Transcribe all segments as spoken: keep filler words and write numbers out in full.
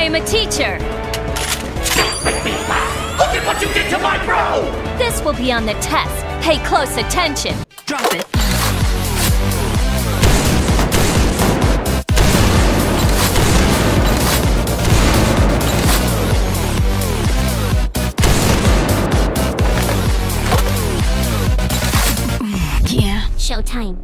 am a teacher. Look at what you did to my bro! This will be on the test. Pay close attention. Drop it. Yeah. Showtime.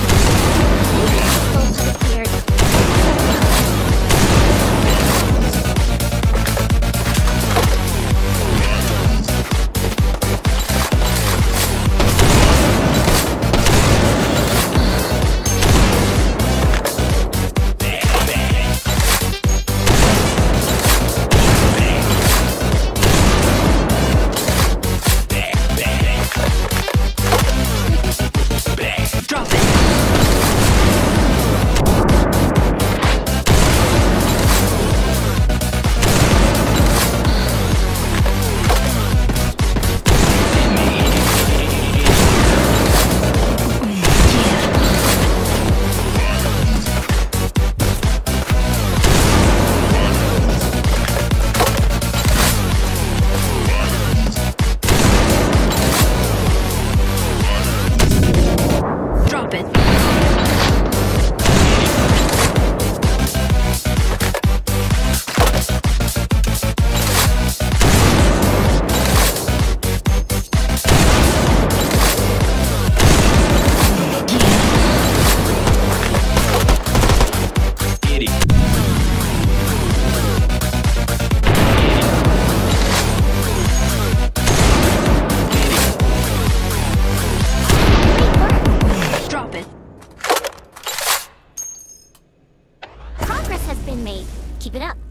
Has been made. Keep it up.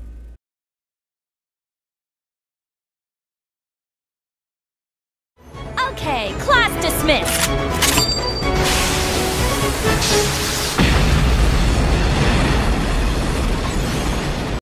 Okay, class dismissed.